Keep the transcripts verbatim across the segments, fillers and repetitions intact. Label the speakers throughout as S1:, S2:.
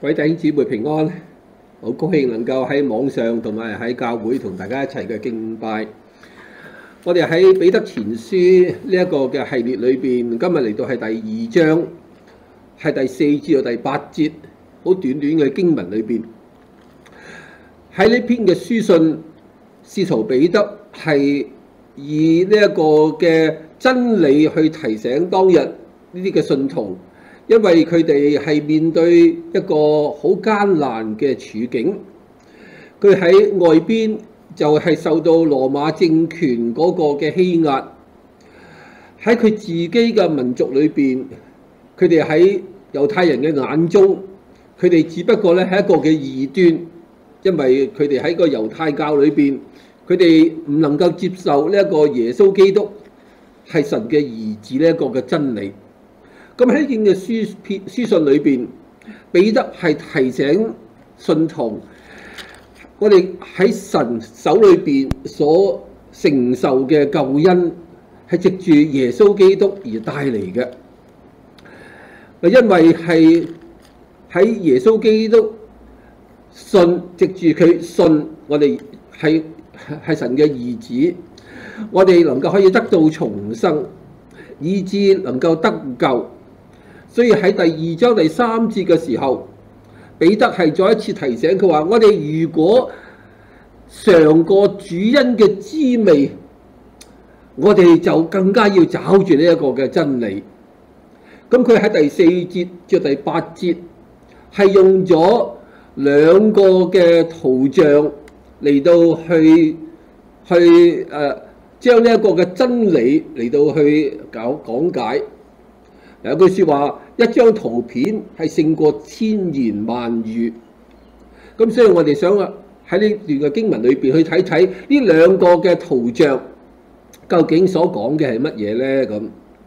S1: 各位弟兄姊妹平安，好高興能夠喺網上同埋喺教會同大家一齊嘅敬拜。我哋喺彼得前書呢一個嘅系列裏邊，今日嚟到係第二章，係第四至到第八節，好短短嘅經文裏邊。喺呢篇嘅書信，使徒彼得係以呢一個嘅真理去提醒當日呢啲嘅信徒。因為佢哋係面對一個好艱難嘅處境，佢喺外邊就係受到羅馬政權嗰個嘅欺壓，喺佢自己嘅民族裏邊，佢哋喺猶太人嘅眼中，佢哋只不過咧係一個嘅異端，因為佢哋喺個猶太教裏邊，佢哋唔能夠接受呢一個耶穌基督係神嘅兒子呢一個嘅真理。咁喺呢件嘅書篇書信裏邊，彼得係提醒信徒，我哋喺神手裏邊所承受嘅救恩係藉住耶穌基督而帶嚟嘅。因為係喺耶穌基督信，藉住佢信，我哋係係神嘅兒子，我哋能夠可以得到重生，以致能夠得救。所以喺第二章第三節嘅時候，彼得係再一次提醒佢話：我哋如果嘗過主恩嘅滋味，我哋就更加要找住呢一個嘅真理。咁佢喺第四節至第八節係用咗兩個嘅圖像嚟到去去誒將呢一個嘅真理嚟到去搞講解。有句説話，一張圖片係勝過千言萬語。咁所以我哋想喺呢段嘅經文裏邊去睇睇呢兩個嘅圖像究竟所講嘅係乜嘢咧？咁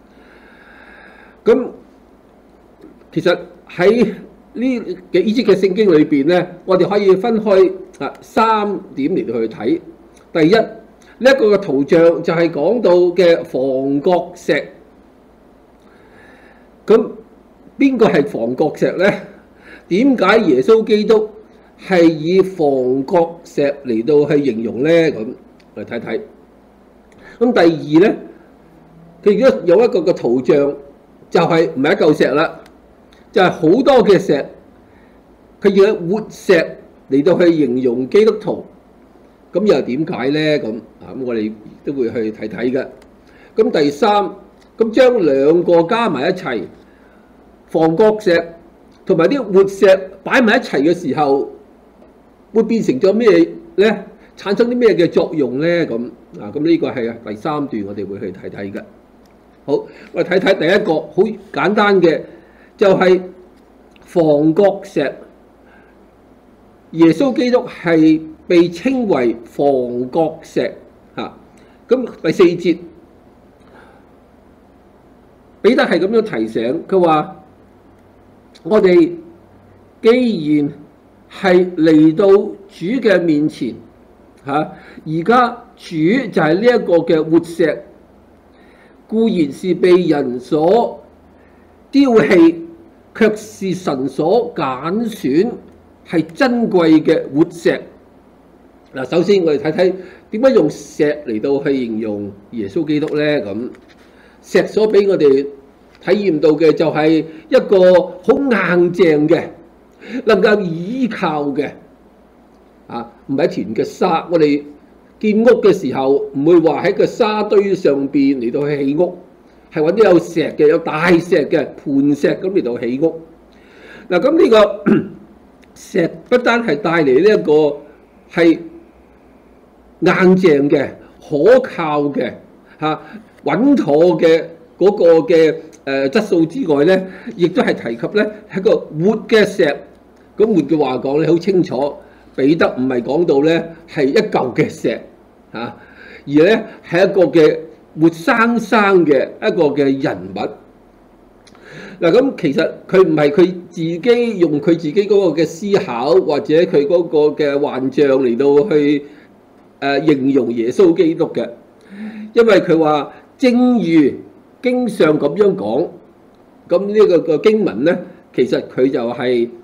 S1: 咁其實喺呢幾節嘅聖經裏邊咧，我哋可以分開啊三點嚟到去睇。第一，呢一個嘅圖像就係講到嘅房角石。咁邊個係房角石呢？點解耶穌基督係以房角石嚟到去形容呢？咁嚟睇睇。咁第二呢，佢如果有一個個圖像，就係唔係一嚿石啦，就係好多嘅石，佢要活石嚟到去形容基督徒。咁又點解呢？咁啊咁我哋都會去睇睇嘅。咁第三。咁將兩個加埋一齊，房角石同埋啲活石擺埋一齊嘅時候，會變成咗咩咧？產生啲咩嘅作用咧？咁啊，咁呢個係第三段我哋會去睇睇嘅。好，我哋睇睇第一個好簡單嘅，就係房角石。耶穌基督係被稱為房角石嚇。咁第四節。彼得係咁樣提醒佢話：我哋既然係嚟到主嘅面前嚇，而家主就係呢一個嘅活石，固然是被人所丟棄，卻是神所揀選，係珍貴嘅活石。嗱，首先我哋睇睇點解用石嚟到去形容耶穌基督咧？咁石所俾我哋體驗到嘅就係一個好硬淨嘅，能夠依靠嘅，啊，唔係一團嘅沙。我哋建屋嘅時候唔會話喺個沙堆上邊嚟到去起屋，係揾啲有石嘅、有大石嘅盤石咁嚟到起屋。嗱，咁呢個石不單係帶嚟呢一個係硬淨嘅、可靠嘅、嚇穩妥嘅嗰個嘅誒質素之外咧，亦都係提及咧係一個活嘅石。咁活嘅話講咧，好清楚，彼得唔係講到咧係一嚿嘅石嚇，而咧係一個嘅活生生嘅一個嘅人物。嗱，咁其實佢唔係佢自己用佢自己嗰個嘅思考或者佢嗰個嘅幻象嚟到去誒形容耶穌基督嘅，因為佢話正如經上咁樣講，咁呢個個經文咧，其實佢就係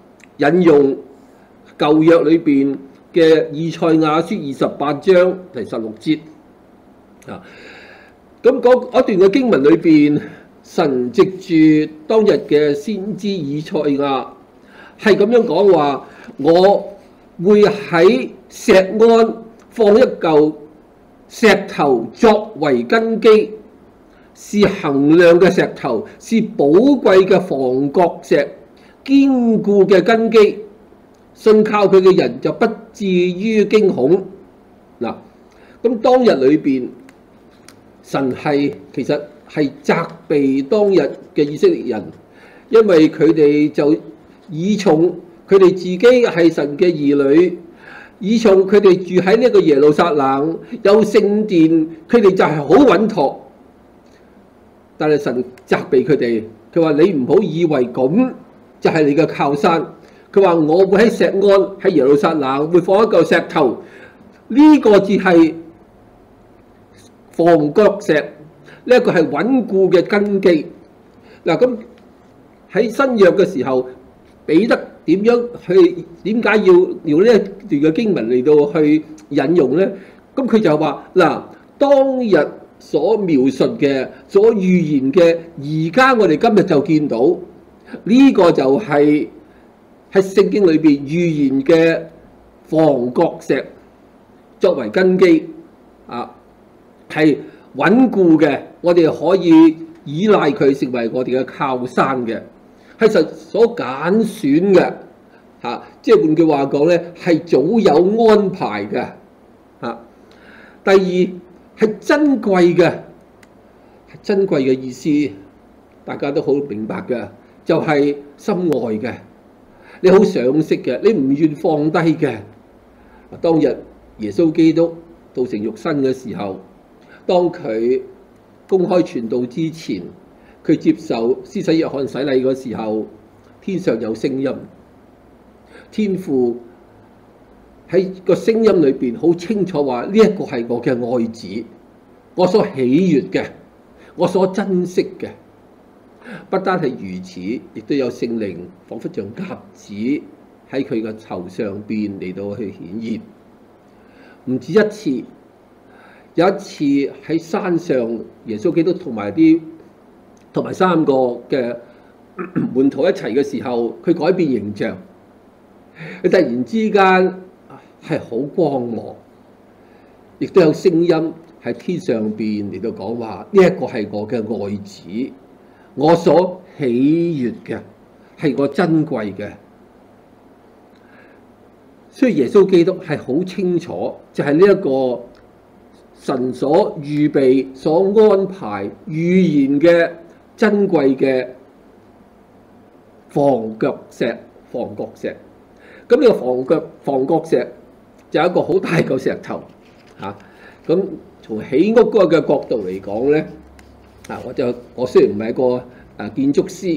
S1: 引用舊約裏邊嘅以賽亞書二十八章第十六節啊。咁嗰段嘅經文裏邊，神藉住當日嘅先知以賽亞係咁樣講話：我會喺錫安放一嚿石頭作為根基，是衡量嘅石頭，是寶貴嘅房角石，堅固嘅根基，信靠佢嘅人就不至於驚恐。嗱，咁當日裏邊，神係其實係責備當日嘅以色列人，因為佢哋就倚重佢哋自己係神嘅兒女，倚重佢哋住喺呢個耶路撒冷有聖殿，佢哋就係好穩妥。但係神責備佢哋，佢話你唔好以為咁就係你嘅靠山。佢話我會喺錫安喺耶路撒冷會放一嚿石頭，呢、這個只係房角石，呢一個係穩固嘅根基。嗱，咁喺新約嘅時候，彼得點樣去？點解要用呢一段嘅經文嚟到去引用呢？咁佢就話嗱，當日所描述嘅、所預言嘅，而家我哋今日就見到呢、這個就係喺聖經裏邊預言嘅房角石作為根基啊，係穩固嘅，我哋可以依賴佢成為我哋嘅靠山嘅，係神所揀選嘅嚇，即係換句話講咧，係早有安排嘅嚇。第二係珍貴嘅，係珍貴嘅意思，大家都好明白嘅，就係心愛嘅，你好賞識嘅，你唔願放低嘅。當日耶穌基督道成肉身嘅時候，當佢公開傳道之前，佢接受施洗約翰洗禮嘅時候，天上有聲音，天父喺個聲音裏邊好清楚話：呢一個係我嘅愛子，我所喜悅嘅，我所珍惜嘅。不單係如此，亦都有聖靈彷彿像鴿子喺佢嘅頭上邊嚟到去顯現。唔止一次，有一次喺山上，耶穌基督同埋啲同埋三個嘅門徒一齊嘅時候，佢改變形象，佢突然之間係好光芒，亦都有聲音喺天上邊嚟到講話：呢一個係我嘅愛子，我所喜悅嘅，係我珍貴嘅。所以耶穌基督係好清楚，就係呢一個神所預備、所安排、預言嘅珍貴嘅房角石、房角石。咁呢個房角房角石就有一個好大嚿石頭嚇。咁、啊、從起屋嗰個嘅角度嚟講咧，啊，我就我雖然唔係一個誒建築師，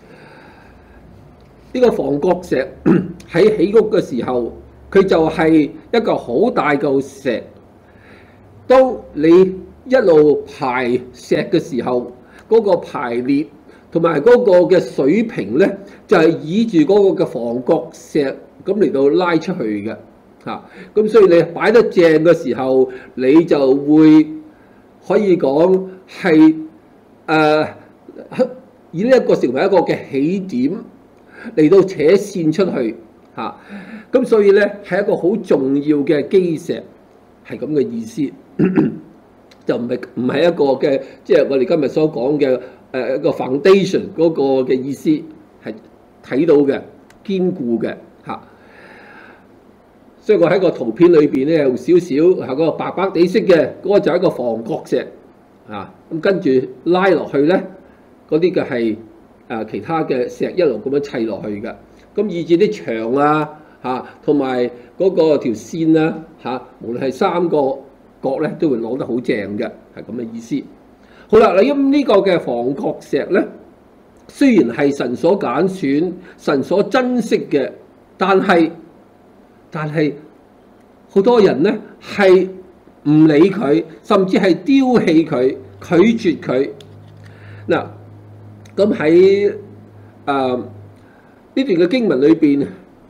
S1: 呢、這個房角石喺起屋嘅時候，佢就係一個好大嚿石。當你一路排石嘅時候，嗰、那個排列同埋嗰個嘅水平咧，就係倚住嗰個嘅房角石咁嚟到拉出去嘅嚇。咁所以你擺得正嘅時候，你就會可以講係誒以呢一個成為一個嘅起點嚟到扯線出去嚇。咁所以咧係一個好重要嘅基石，係咁嘅意思。就唔係唔係一個嘅，即係我哋今日所講嘅誒一個 foundation 嗰個嘅意思，係睇到嘅堅固嘅嚇。所以我喺個圖片裏邊咧，用少少係嗰個白白地色嘅，嗰個就係一個房角石啊。咁跟住拉落去咧，嗰啲嘅係誒其他嘅石一路咁樣砌落去嘅。咁以至啲牆啊嚇，同埋嗰個條線啦嚇，無論係三個角咧都會攞得好正嘅，係咁嘅意思。好啦，嗱，咁呢個嘅房角石咧，雖然係神所揀選、神所珍惜嘅，但係但係好多人咧係唔理佢，甚至係丟棄佢、拒絕佢。嗱、呃，咁喺誒呢段嘅經文裏邊，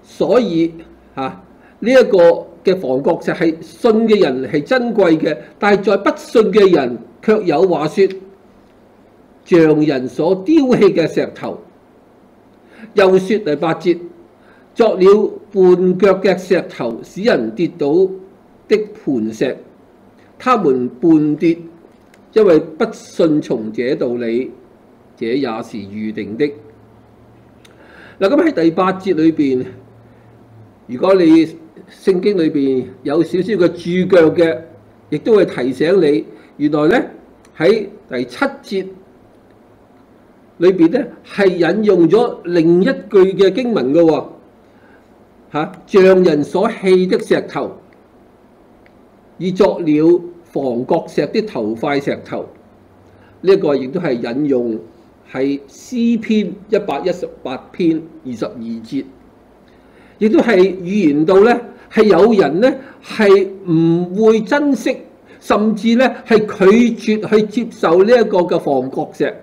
S1: 所以嚇呢一個嘅房角石係信嘅人係珍貴嘅，但係在不信嘅人卻有話說，像人所丟棄嘅石頭。又說第八節，作了絆腳嘅石頭，使人跌倒的磐石，他們絆跌，因為不信從這道理，這也是預定的。嗱，咁喺第八節裏邊，如果你聖經裏邊有少少嘅注腳嘅，亦都會提醒你，原來咧喺第七節裏邊咧係引用咗另一句嘅經文嘅喎，嚇，像人所棄的石頭，已作了房角石的頭塊石頭。呢、這、一個亦都係引用係詩篇一百一十八篇二十二節，亦都係預言到咧係有人咧係唔會珍惜，甚至咧係拒絕去接受呢一個嘅房角石。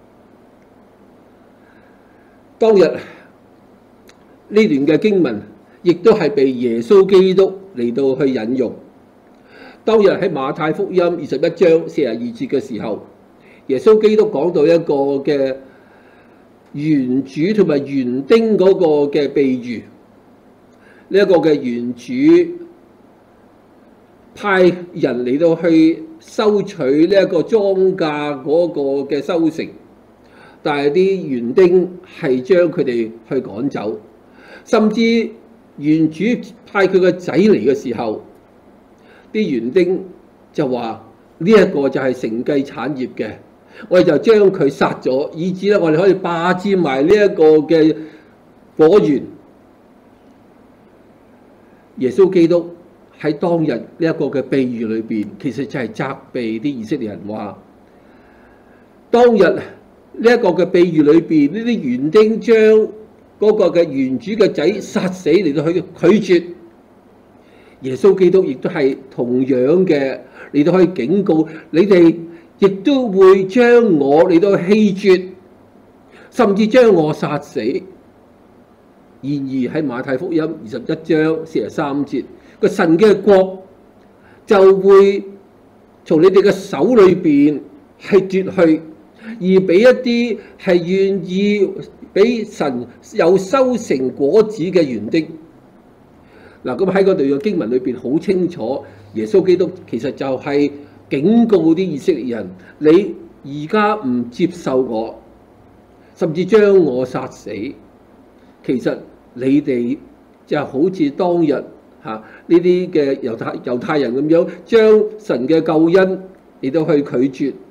S1: 當日呢段嘅經文亦都係被耶穌基督嚟到去引用。當日喺馬太福音二十一章四十二節嘅時候，耶穌基督講到一個嘅園主同埋園丁嗰個嘅比喻。呢、這、一個嘅園主派人嚟到去收取呢一個莊稼嗰個嘅收成，但係啲園丁係將佢哋去趕走，甚至園主派佢個仔嚟嘅時候，啲園丁就話呢一個就係承繼產業嘅，我哋就將佢殺咗，以致咧我哋可以霸佔埋呢一個嘅果園。耶穌基督喺當日呢一個嘅比喻裏邊，其實就係責備啲以色列人話，當日呢一個嘅比喻裏邊，呢啲園丁將嗰個嘅園主嘅仔殺死嚟到去拒絕。耶穌基督亦都係同樣嘅嚟到去警告你哋，亦都會將我嚟到棄絕，甚至將我殺死。然而喺馬太福音二十一章四十三節，個神嘅國就會從你哋嘅手裏邊係奪去，而俾一啲係願意俾神有收成果子嘅園丁。嗱，咁喺嗰度嘅經文裏邊好清楚，耶穌基督其實就係警告啲以色列人：你而家唔接受我，甚至將我殺死，其實你哋就好似當日嚇呢啲嘅猶太猶太人咁樣，將神嘅救恩嚟到去拒絕。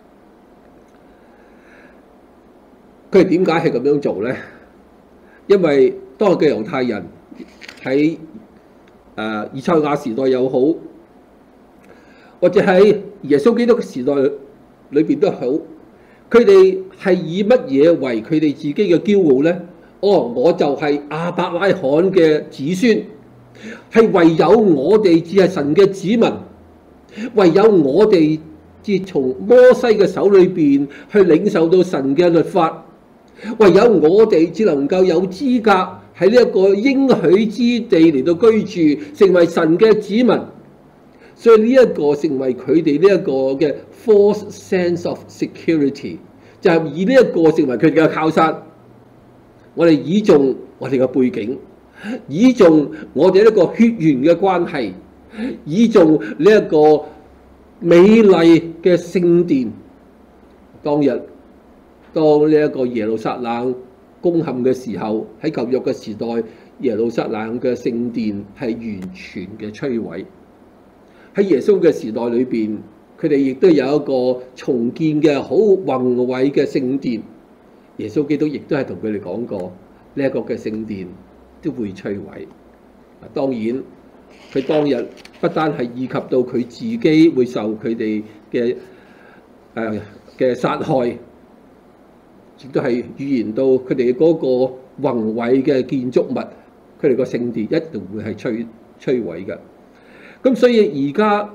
S1: 佢哋點解係咁樣做咧？因為當日嘅猶太人喺誒以賽亞時代又好，或者喺耶穌基督嘅時代裏邊都好，佢哋係以乜嘢為佢哋自己嘅驕傲咧？哦，我就係亞伯拉罕嘅子孫，係唯有我哋只係神嘅子民，唯有我哋至從摩西嘅手裏邊去領受到神嘅律法，唯有我哋只能夠有資格喺呢一個應許之地嚟到居住，成為神嘅子民。所以呢一個成為佢哋呢一個嘅 false sense of security， 就係以呢一個成為佢哋嘅靠山。我哋倚重我哋嘅背景，倚重我哋一個血緣嘅關係，倚重呢一個美麗嘅聖殿。當日當呢一個耶路撒冷攻陷嘅時候，喺舊約嘅時代，耶路撒冷嘅聖殿係完全嘅摧毀。喺耶穌嘅時代裏邊，佢哋亦都有一個重建嘅好宏偉嘅聖殿。耶穌基督亦都係同佢哋講過，呢一個嘅聖殿都會摧毀。當然，佢當日不單係意及到佢自己會受佢哋嘅誒嘅殺害，亦都係預言到佢哋嗰個宏偉嘅建築物，佢哋個聖殿一定會係摧摧毀嘅。咁所以而家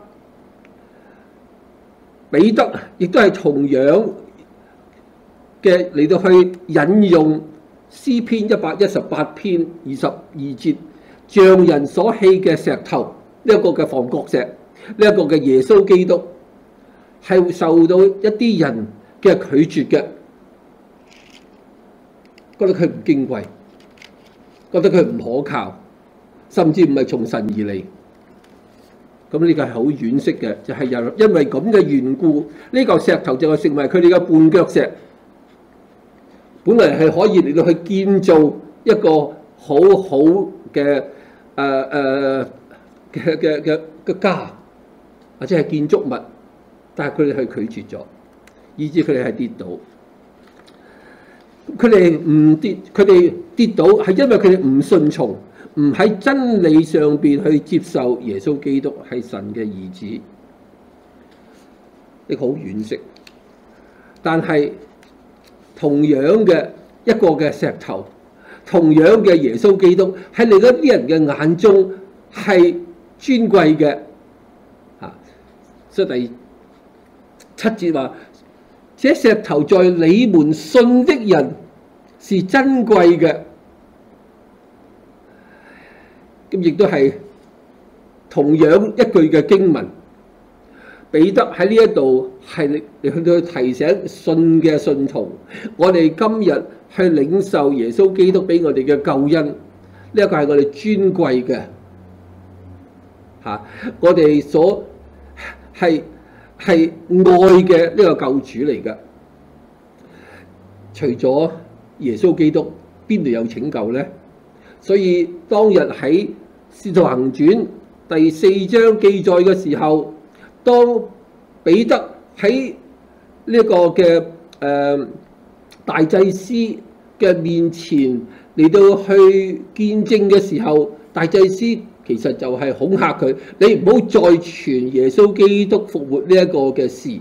S1: 彼得亦都係同樣嘅嚟到去引用詩篇一百一十八篇二十二節，匠人所棄嘅石頭，呢、這、一個嘅房角石，呢、這、一個嘅耶穌基督，係受到一啲人嘅拒絕嘅，覺得佢唔矜貴，覺得佢唔可靠，甚至唔係從神而嚟。咁呢個係好惋惜嘅，就係、是、由因為咁嘅緣故，呢、這、嚿、個、石頭就係成為佢哋嘅絆腳石。本嚟係可以嚟到去建造一個好好嘅誒誒嘅嘅嘅嘅家，或者係建築物，但係佢哋係拒絕咗，以致佢哋係跌倒。佢哋唔跌，佢哋跌倒係因為佢哋唔順從，唔喺真理上邊去接受耶穌基督係神嘅兒子，呢個好惋惜。但係同樣嘅一個嘅石頭，同樣嘅耶穌基督喺另一啲人嘅眼中係尊貴嘅。啊，所以第七節話：這石頭在你們信的人是珍貴嘅。咁亦都係同樣一句嘅經文，彼得喺呢一度係嚟去到提醒信嘅信徒，我哋今日去領受耶穌基督俾我哋嘅救恩，呢一個係我哋尊貴嘅嚇，我哋所係係愛嘅呢個救主嚟嘅。除咗耶穌基督，邊度有拯救呢？所以當日喺《使徒行傳》第四章記載嘅時候，當彼得喺呢個嘅誒、呃、大祭司嘅面前嚟到去見證嘅時候，大祭司其實就係恐嚇佢：你唔好再傳耶穌基督復活呢一個嘅事。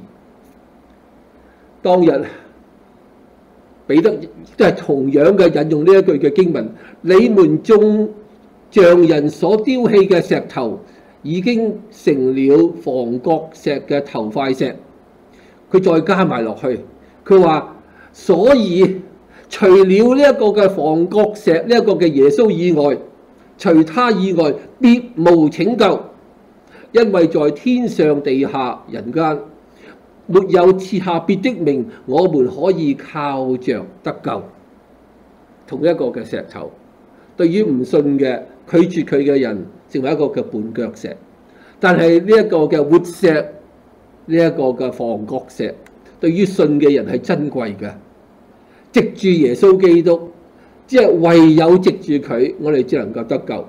S1: 當日彼得都係同樣嘅引用呢一句嘅經文：你們眾匠人所丟棄嘅石頭，已經成了房角石嘅頭塊石。佢再加埋落去，佢話：所以除了呢一個嘅房角石，呢、這、一個嘅耶穌以外，除他以外，別無拯救，因為在天上地下人間，沒有賜下別的名，我們可以靠着得救。同一個嘅石頭，對於唔信嘅拒絕佢嘅人，成為一個嘅絆腳石。但係呢一個嘅活石，呢、這、一個嘅房角石，對於信嘅人係珍貴嘅。藉住耶穌基督，即係唯有藉住佢，我哋只能夠得救。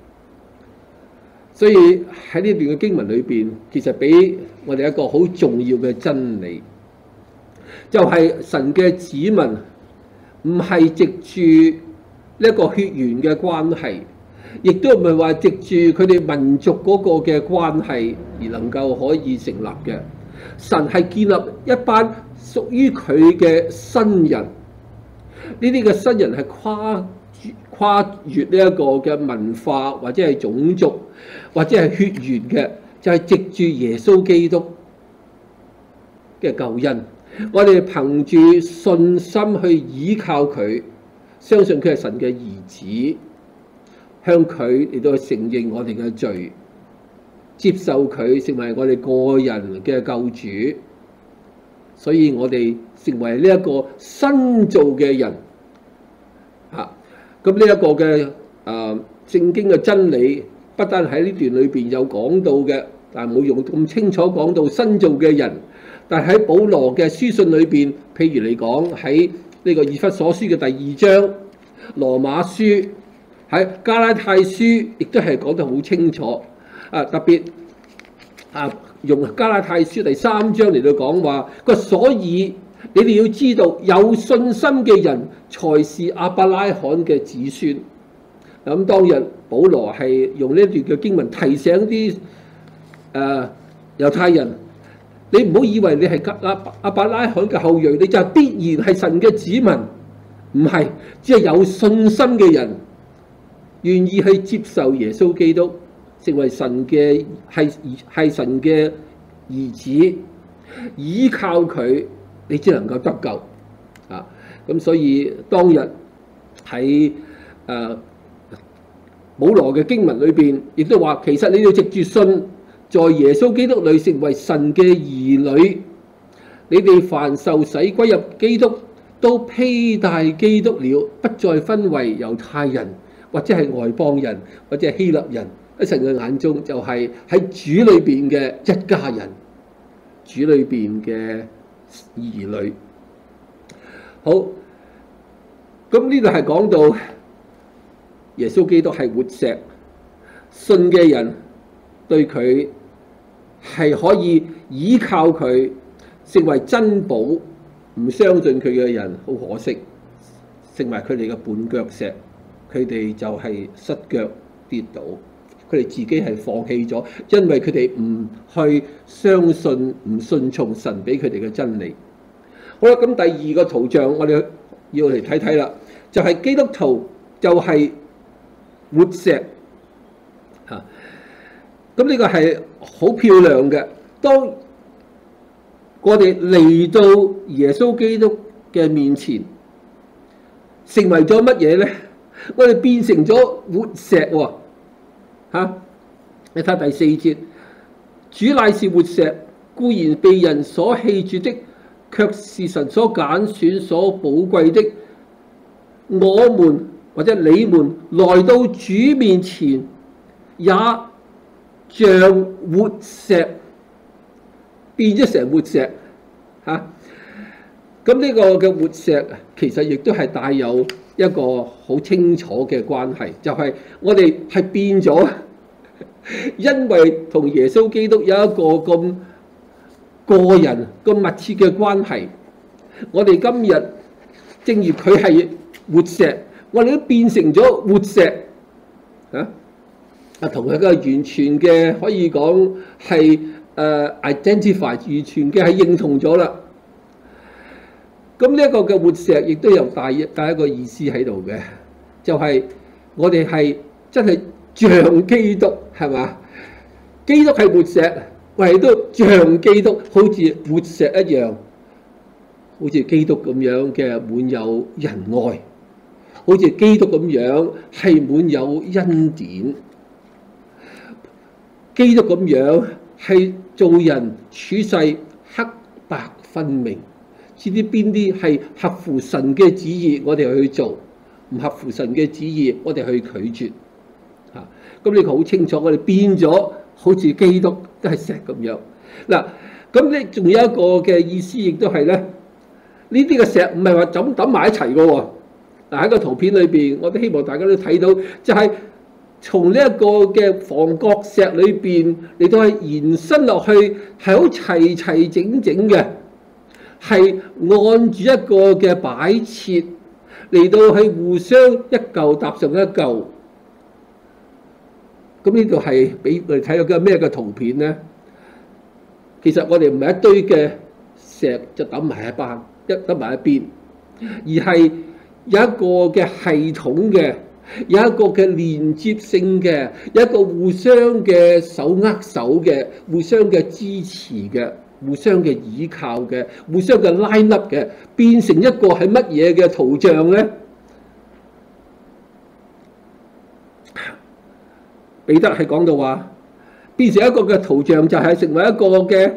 S1: 所以喺呢段嘅經文裏邊，其實俾我哋一個好重要嘅真理，就係、是、神嘅子民唔係藉住呢一個血緣嘅關係，亦都唔係話藉住佢哋民族嗰個嘅關係而能夠可以成立嘅。神係建立一班屬於佢嘅新人，呢啲嘅新人係跨跨越呢一個嘅文化或者係種族或者係血緣嘅，就係、是、藉住耶穌基督嘅救恩，我哋憑住信心去依靠佢，相信佢係神嘅兒子，向佢嚟到承認我哋嘅罪，接受佢成為我哋個人嘅救主，所以我哋成為呢一個新造嘅人。嚇，咁呢一個嘅啊聖經嘅真理，不單喺呢段裏邊有講到嘅，但係冇用咁清楚講到新造嘅人。但係喺保羅嘅書信裏邊，譬如嚟講喺呢個以弗所書嘅第二章、羅馬書、喺加拉太書，亦都係講得好清楚。啊，特別啊，用加拉太書第三章嚟到講話，個所以你哋要知道，有信心嘅人才是亞伯拉罕嘅子孫。咁當日保羅係用呢一段嘅經文提醒啲誒猶太人，你唔好以為你係亞亞伯拉罕嘅後裔，你就必然係神嘅子民。唔係，只係有信心嘅人願意去接受耶穌基督，成為神嘅係係神嘅兒子，依靠佢，你只能夠得救啊！咁所以當日喺誒保羅嘅經文裏邊，亦都話其實你要藉住信，在耶穌基督裏成為神嘅兒女。你哋凡受洗歸入基督，都披戴基督了，不再分為猶太人或者係外邦人或者係希臘人。喺神嘅眼中就係喺主裏邊嘅一家人，主裏邊嘅兒女。好，咁呢度係講到耶穌基督係活石，信嘅人對佢係可以依靠佢，成為珍寶。唔相信佢嘅人好可惜，成為佢哋嘅絆腳石，佢哋就係失腳跌倒，佢哋自己係放棄咗，因為佢哋唔去相信、唔順從神俾佢哋嘅真理。好啦，咁第二個圖像我哋要嚟睇睇啦，就係、是、基督徒就係活石嚇。咁呢個係好漂亮嘅。當我哋嚟到耶穌基督嘅面前，成為咗乜嘢咧？我哋變成咗活石喎嚇！你睇第四節，主乃是活石，固然被人所棄絕的，卻是神所揀選、所寶貴的。我們或者你們來到主面前，也像活石，變咗成活石嚇。咁呢個嘅活石其實亦都係帶有一個好清楚嘅關係，就係、是、我哋係變咗，因為同耶穌基督有一個咁個人咁密切嘅關係。我哋今日正如佢係活石，我哋都變成咗活石啊！啊，同佢嘅完全嘅可以講係誒 identify， 完全嘅係認同咗啦。咁呢一個嘅活石亦都有帶一帶一個意思喺度嘅，就係、是、我哋係真係像基督，係嘛？基督係活石，我哋都像基督，好似活石一樣，好似基督咁樣嘅滿有仁愛，好似基督咁樣係滿有恩典，基督咁樣係做人處世黑白分明。知啲邊啲係合乎神嘅旨意，我哋去做；唔合乎神嘅旨意，我哋去拒絕。嚇，咁呢個好清楚，我哋變咗好似基督都係石咁樣。嗱，咁咧仲有一個嘅意思，亦都係咧，呢啲嘅石唔係話就咁揼埋一齊嘅喎。嗱，喺個圖片裏邊，我都希望大家都睇到，就係從呢一個嘅房角石裏邊嚟到係延伸落去，係好齊齊整整嘅。係按住一個嘅擺設嚟到去互相一嚿搭上一嚿。咁呢度係俾我哋睇到嘅咩嘅圖片咧？其實我哋唔係一堆嘅石就揼埋一班，一揼埋一邊，而係有一個嘅系統嘅，有一個嘅連接性嘅，有一個互相嘅手握手嘅，互相嘅支持嘅。互相嘅依靠嘅，互相嘅拉粒嘅，變成一個係乜嘢嘅圖像咧？彼得係講到話，變成一個嘅圖像就係成為一個嘅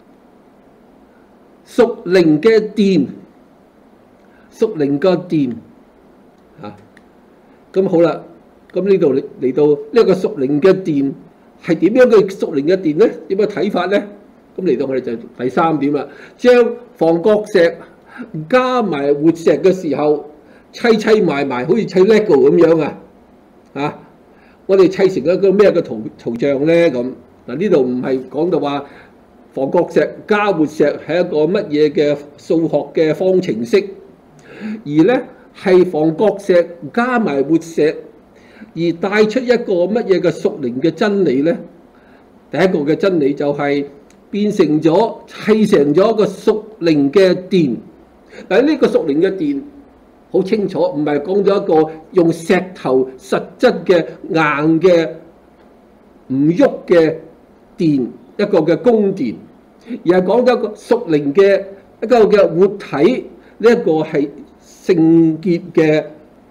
S1: 屬靈嘅殿，屬靈嘅殿嚇。咁、啊、好啦，咁呢度嚟到呢個屬靈嘅殿係點樣嘅屬靈嘅殿咧？點樣睇法咧？咁嚟到我哋就第三點啦，將房角石加埋活石嘅時候，砌砌埋埋，好似砌 Lego 咁樣啊！啊，我哋砌成一個咩嘅圖圖像咧？咁嗱，呢度唔係講到話房角石加活石係一個乜嘢嘅數學嘅方程式，而咧係房角石加埋活石，而帶出一個乜嘢嘅屬靈嘅真理咧？第一個嘅真理就係、是。變成咗砌成咗一個屬靈嘅殿，但係呢個屬靈嘅殿好清楚，唔係講咗一個用石頭實質嘅硬嘅唔喐嘅殿，一個嘅宮殿，而係講咗一個屬靈嘅一個嘅活體，呢、這、一個係聖潔嘅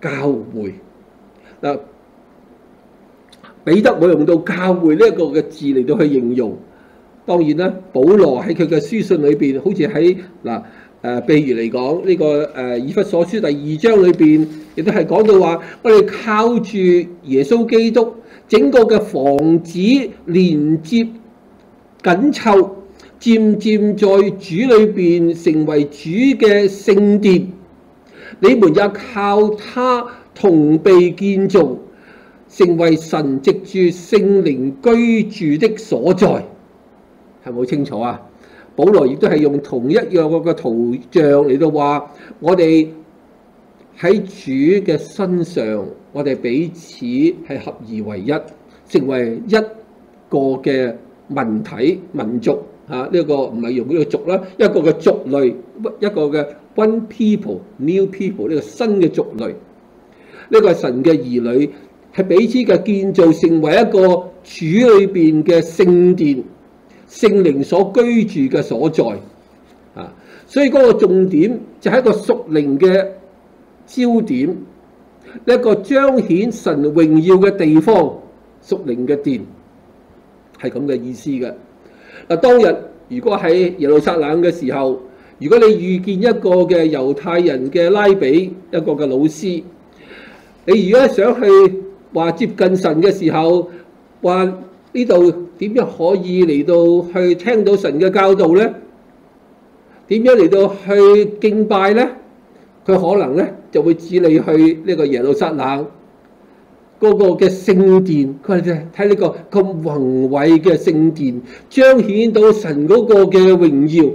S1: 教會。嗱，彼得冇用到教會呢一個嘅字嚟到去形容。當然啦，保羅喺佢嘅書信裏邊，好似喺嗱誒，譬如嚟講呢個誒以弗所書第二章裏邊，亦都係講到話，我哋靠住耶穌基督，整個嘅房子連接緊湊，漸漸在主裏邊成為主嘅聖殿。你們也靠他同被建造，成為神藉住聖靈居住的所在。係咪好清楚啊？保羅亦都係用同一樣嘅圖像嚟到話，我哋喺主嘅身上，我哋彼此係合而為一，成為一個嘅民體民族嚇。呢、這個唔係用呢個族啦，一個嘅族類，一個嘅 one people new people 呢個新嘅族類。呢、這個係神嘅兒女，係彼此嘅建造，成為一個主裏邊嘅聖殿。聖靈所居住嘅所在啊，所以嗰個重點就係一個屬靈嘅焦點，一個彰顯神榮耀嘅地方，屬靈嘅殿係咁嘅意思嘅。嗱，當日如果喺耶路撒冷嘅時候，如果你遇見一個嘅猶太人嘅拉比，一個嘅老師，你如果想去話接近神嘅時候，話呢度點樣可以嚟到去聽到神嘅教導呢？點樣嚟到去敬拜呢？佢可能咧就會指你去呢個耶路撒冷嗰個嘅聖殿，佢哋睇呢個咁宏偉嘅聖殿，彰顯到神嗰個嘅榮耀。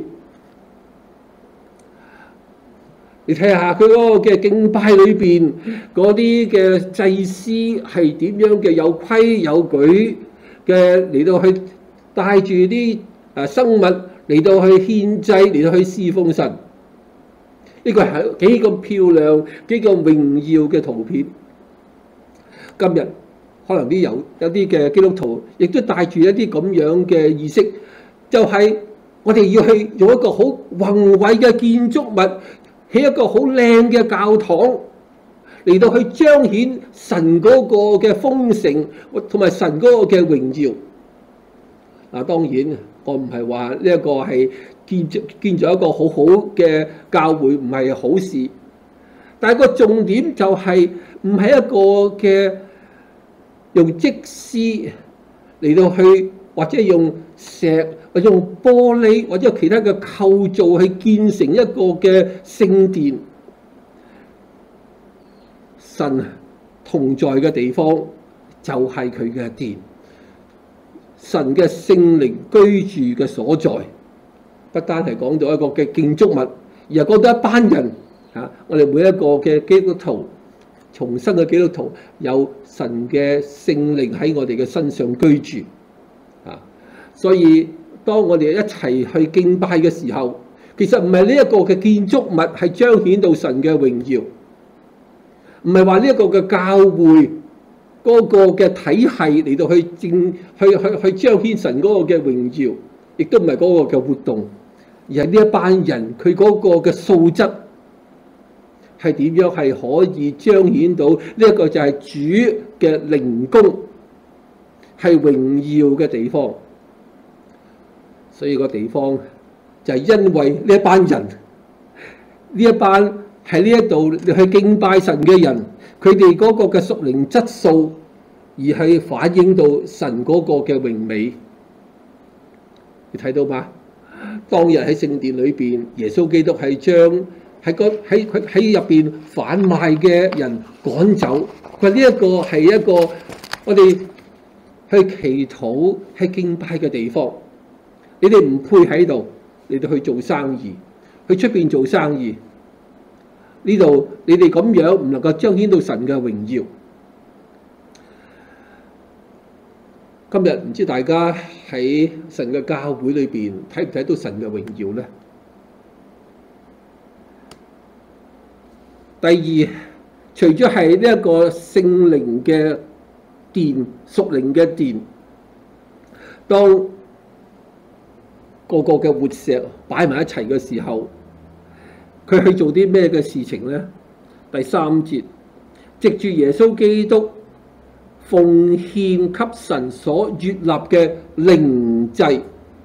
S1: 你睇下佢嗰個嘅敬拜裏邊嗰啲嘅祭司係點樣嘅有規有矩嘅嚟到去帶住啲誒生物嚟到去獻祭，嚟到去侍奉神。呢個係幾咁漂亮、幾咁榮耀嘅圖片。今日可能啲有有啲嘅基督徒亦都帶住一啲咁樣嘅意識，就係我哋要去用一個好宏偉嘅建築物，起一個好靚嘅教堂，嚟到去彰顯神嗰個嘅豐盛同埋神嗰個嘅榮耀。嗱，當然我唔係話呢一個係建建造一個好好嘅教會唔係好事，但係個重點就係唔係一個嘅用積絲嚟到去，或者用石或者用玻璃或者其他嘅構造去建成一個嘅聖殿。神同在嘅地方就係佢嘅殿，神嘅聖靈居住嘅所在。不單係講到一個嘅建築物，而係講到一班人嚇。我哋每一個嘅基督徒，重生嘅基督徒，有神嘅聖靈喺我哋嘅身上居住啊。所以當我哋一齊去敬拜嘅時候，其實唔係呢一個嘅建築物係彰顯到神嘅榮耀，唔係話呢一個嘅教會嗰個嘅體系嚟到去正去去去彰顯神嗰個嘅榮耀，亦都唔係嗰個嘅活動，而係呢一班人佢嗰個嘅素質係點樣係可以彰顯到呢一個就係主嘅靈宮，係榮耀嘅地方。所以個地方就係因為呢一班人，呢一班喺呢一度去敬拜神嘅人，佢哋嗰個嘅屬靈質素，而係反映到神嗰個嘅榮美。你睇到嗎？當日喺聖殿裏邊，耶穌基督係將喺個喺佢喺入邊販賣嘅人趕走。佢話呢一個係一個我哋去祈禱、去敬拜嘅地方。你哋唔配喺度，你哋去做生意，去出邊做生意。呢度你哋咁樣唔能夠彰顯到神嘅榮耀。今日唔知大家喺神嘅教會裏邊睇唔睇到神嘅榮耀呢？第二，除咗係呢一個聖靈嘅殿、屬靈嘅殿，當個個嘅活石擺埋一齊嘅時候，佢去做啲咩嘅事情呢？第三節， 藉住耶穌基督奉獻給神所悅納嘅靈祭，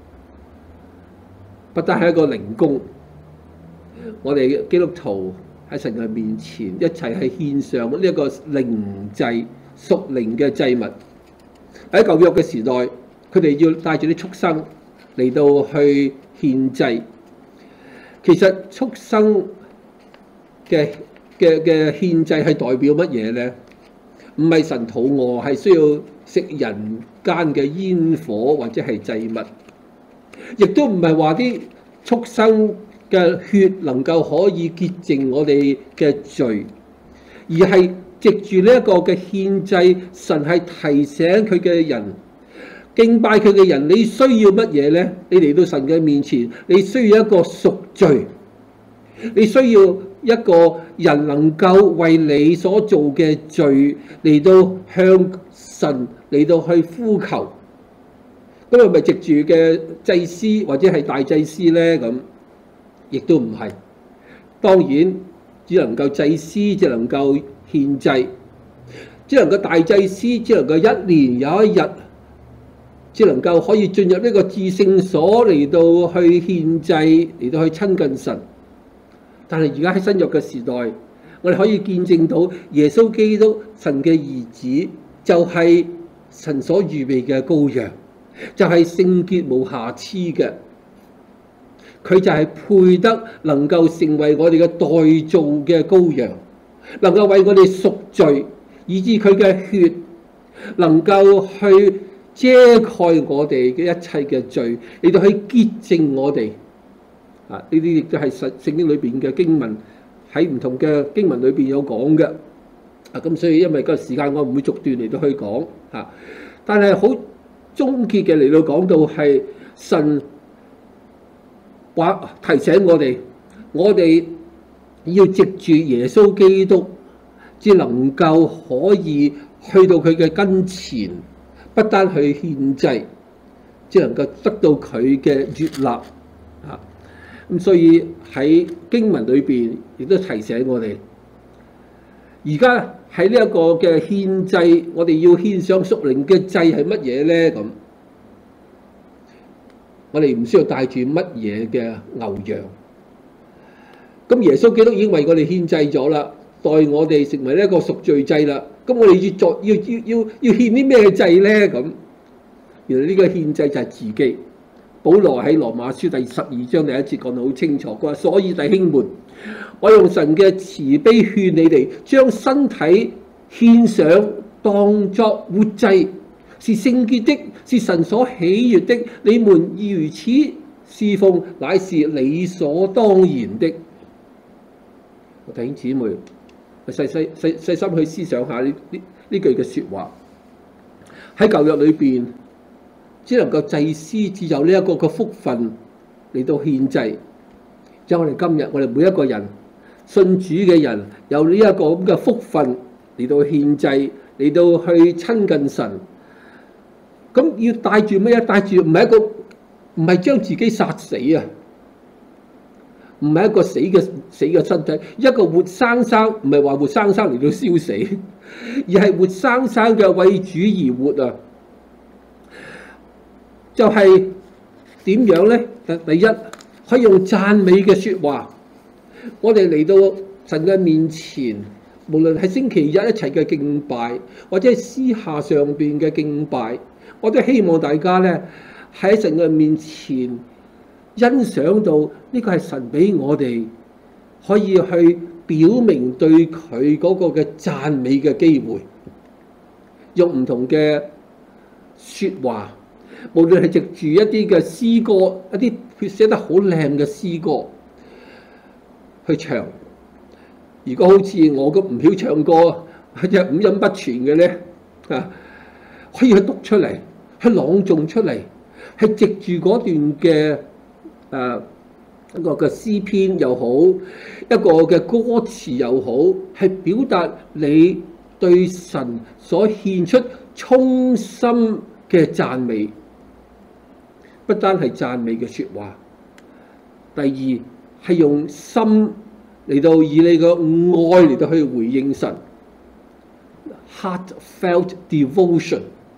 S1: 不單係一個靈工，我哋基督徒喺神嘅面前一齊係獻上呢一個靈祭、屬靈嘅祭物。喺舊約嘅時代，佢哋要帶住啲畜生嚟到去獻祭。其實畜生嘅嘅嘅獻祭係代表乜嘢呢？唔係神肚餓，係需要食人間嘅煙火或者係祭物，亦都唔係話啲畜生嘅血能夠可以潔淨我哋嘅罪，而係藉住呢一個嘅獻祭，神係提醒佢嘅人，敬拜佢嘅人，你需要乜嘢呢？你嚟到神嘅面前，你需要一個贖罪，你需要一個人能夠為你所做嘅罪嚟到向神嚟到去呼求。咁係咪藉住嘅祭司或者係大祭司呢？咁亦都唔係，當然只能夠祭司，只能夠獻祭，只能夠大祭司，只能夠一年有一日，只能夠可以進入呢個至聖所嚟到去獻祭，嚟到去親近神。但係而家喺新約嘅時代，我哋可以見證到耶穌基督神嘅兒子就係神所預備嘅羔羊，就係聖潔無瑕疵嘅，佢就係配得能夠成為我哋嘅代造嘅羔羊，能夠為我哋贖罪，以致佢嘅血能夠去遮蓋我哋嘅一切嘅罪，嚟到去潔淨我哋。啊！呢啲亦都係聖聖經裏邊嘅經文，喺唔同嘅經文裏邊有講嘅。啊，咁所以因為個時間，我唔會逐段嚟到去講嚇。但係好終結嘅嚟到講到係神話提醒我哋，我哋要藉住耶穌基督，至能夠可以去到佢嘅跟前，不單去獻祭，只能夠得到佢嘅悅納。啊！咁所以喺經文裏邊亦都提醒我哋，而家喺呢一個嘅獻祭，我哋要獻上屬靈嘅祭係乜嘢咧？咁我哋唔需要帶住乜嘢嘅牛羊。咁耶穌基督已經為我哋獻祭咗啦，代我哋成為呢一個贖罪祭啦。咁我哋要作要要要要獻啲咩祭咧？咁原來呢個獻祭就係自己。保羅喺羅馬書第十二章第一節講得好清楚，佢話：所以弟兄們，我用神嘅慈悲勸你哋，將身體獻上，當作活祭，是聖潔的，是神所喜悅的。你們如此侍奉，乃是理所當然的。弟兄姊妹，細細細細心去思想下呢呢呢句嘅説話，喺舊約裏邊，只能夠祭司只有呢一個嘅福分嚟到獻祭，即係我哋今日我哋每一個人信主嘅人有呢一個咁嘅福分嚟到獻祭，嚟到去親近神。咁要帶住咩啊？帶住唔係一個唔係將自己殺死啊，唔係一個死嘅死嘅身體，一個活生生，唔係話活生生嚟到燒死，而係活生生嘅為主而活啊！就係點樣咧？第一，可以用讚美嘅説話。我哋嚟到神嘅面前，無論係星期日一齊嘅敬拜，或者係私下上邊嘅敬拜，我都希望大家咧喺神嘅面前欣賞到呢個係神俾我哋可以去表明對佢嗰個嘅讚美嘅機會，用唔同嘅説話。無論係藉住一啲嘅詩歌，一啲寫得好靚嘅詩歌去唱。如果好似我咁唔曉唱歌，或者五音不全嘅咧，啊，可以去讀出嚟，去朗誦出嚟，係藉住嗰段嘅誒、啊、一個嘅詩篇又好，一個嘅歌詞又好，係表達你對神所獻出衷心嘅讚美。不單係讚美嘅説話，第二係用心嚟到以你嘅愛嚟到去回應神。 heartfelt devotion，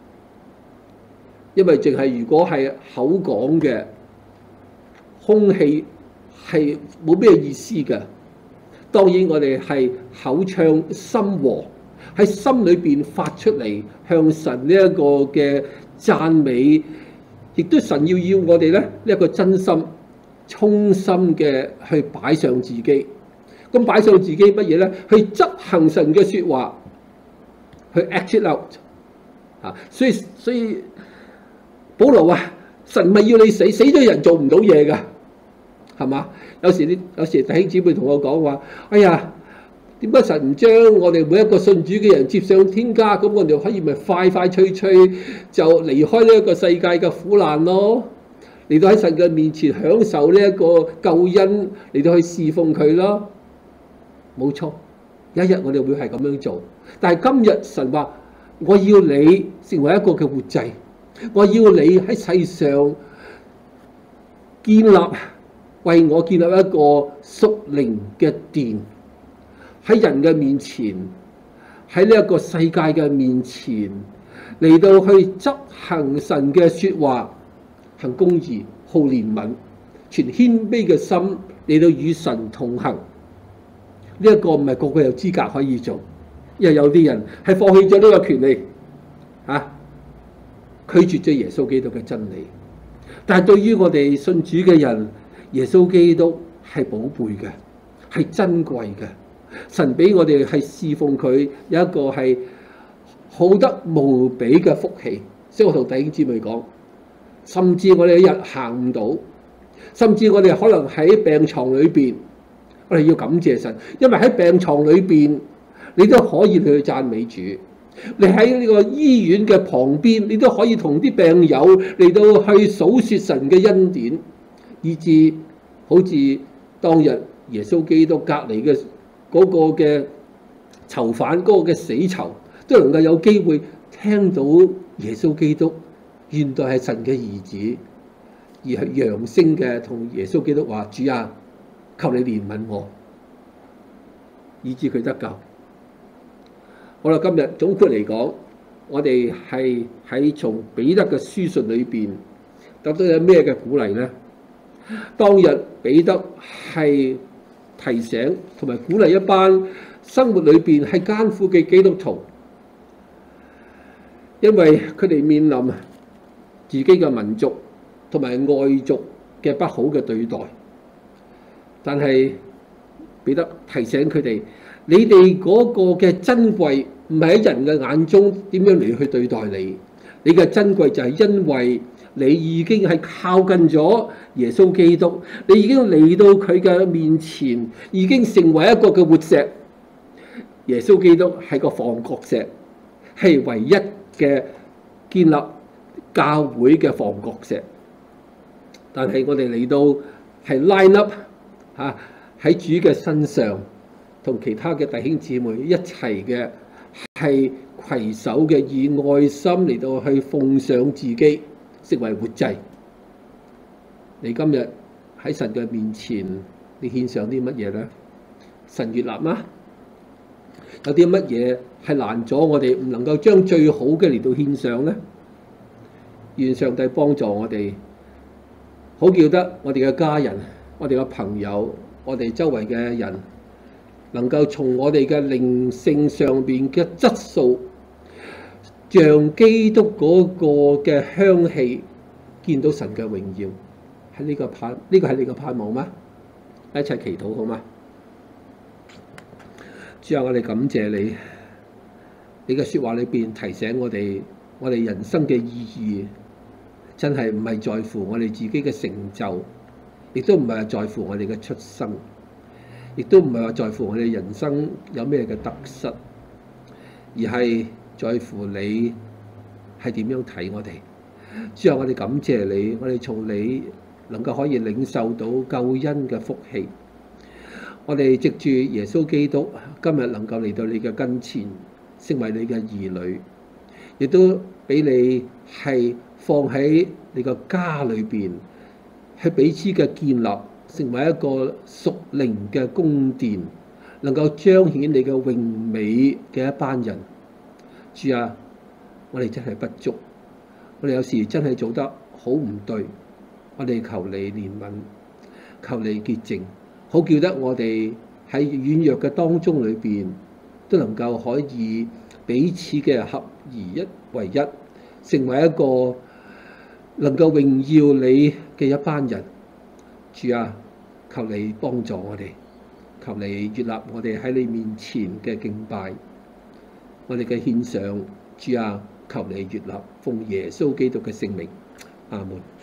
S1: 因為淨係如果係口講嘅空氣係冇咩意思嘅。當然我哋係口唱心和，喺心裏邊發出嚟向神呢一個嘅讚美，亦都神要要我哋咧呢一個真心衷心嘅去擺上自己。咁擺上自己乜嘢咧？去執行神嘅説話，去 act it out 啊！所以所以保羅話：神咪要你死，死咗人做唔到嘢㗎，係嘛？有時啲有時弟兄姊妹同我講話：哎呀，點解神唔將我哋每一個信主嘅人接上天家？咁我哋可以咪快快脆脆就離開呢一個世界嘅苦難咯，嚟到喺神嘅面前享受呢一個救恩，嚟到去侍奉佢咯。冇錯，有一日我哋會係咁樣做。但係今日神話，我要你成為一個嘅活祭，我要你喺世上建立，為我建立一個屬靈嘅殿，喺人嘅面前，喺呢一個世界嘅面前，嚟到去執行神嘅説話，行公義、好憐憫、存謙卑嘅心，嚟到與神同行。呢一個唔係個個有資格可以做，因為有啲人係放棄咗呢個權利，嚇、啊、拒絕咗耶穌基督嘅真理。但係對於我哋信主嘅人，耶穌基督係寶貝嘅，係珍貴嘅。神俾我哋係侍奉佢，有一個係好得無比嘅福氣。所以我同弟兄姊妹講，甚至我哋一日行唔到，甚至我哋可能喺病床裏邊。我哋要感謝神，因為喺病床裏邊，你都可以去讚美主；你喺呢個醫院嘅旁邊，你都可以同啲病友嚟到去數説神嘅恩典，以至好似當日耶穌基督隔離嘅嗰個嘅囚犯，嗰、嗰個嘅死囚，都能夠有機會聽到耶穌基督原來係神嘅兒子，而係揚聲嘅同耶穌基督話：主啊！求你憐憫我，以致佢得救。好啦，今日總括嚟講，我哋係喺從彼得嘅書信裏邊得到有咩嘅鼓勵呢？當日彼得係提醒同埋鼓勵一班生活裏邊係艱苦嘅基督徒，因為佢哋面臨自己嘅民族同埋外族嘅不好嘅對待。但係彼得提醒佢哋：你哋嗰個嘅珍貴唔係喺人嘅眼中點樣嚟去對待你，你嘅珍貴就係因為你已經係靠近咗耶穌基督，你已經嚟到佢嘅面前，已經成為一個嘅活石。耶穌基督係個房角石，係唯一嘅建立教會嘅房角石。但係我哋嚟到係 line up。嚇喺主嘅身上，同其他嘅弟兄姊妹一齊嘅係攜手嘅，以愛心嚟到去奉上自己，成為活祭。你今日喺神嘅面前，你獻上啲乜嘢咧？神悅納嗎？有啲乜嘢係攔咗我哋唔能夠將最好嘅嚟到獻上咧？願上帝幫助我哋，好叫得我哋嘅家人，我哋嘅朋友，我哋周圍嘅人，能夠從我哋嘅靈性上邊嘅質素，像基督嗰個嘅香氣，見到神嘅榮耀。喺呢個盼，呢、這個係你嘅盼望嗎？一齊祈禱好嗎？主啊，我哋感謝你，你嘅説話裏邊提醒我哋，我哋人生嘅意義真係唔係在乎我哋自己嘅成就。亦都唔係在乎我哋嘅出生，亦都唔係話在乎我哋人生有咩嘅得失，而係在乎你係點樣睇我哋。之後我哋感謝你，我哋從你能夠可以領受到救恩嘅福氣。我哋藉住耶穌基督今日能夠嚟到你嘅跟前，成為你嘅兒女，亦都俾你係放喺你個家裏邊。去彼此嘅建立，成為一個屬靈嘅宮殿，能夠彰顯你嘅榮美嘅一班人。 主啊，我哋真係不足，我哋有時真係做得好唔對，我哋求你憐憫，求你潔淨，好叫得我哋喺軟弱嘅當中裏邊都能夠可以彼此嘅合而一為一，成為一個能夠榮耀你嘅一班人。主啊，求你幫助我哋，求你悅納我哋喺你面前嘅敬拜，我哋嘅獻上。主啊，求你悅納，奉耶穌基督嘅聖名，阿門。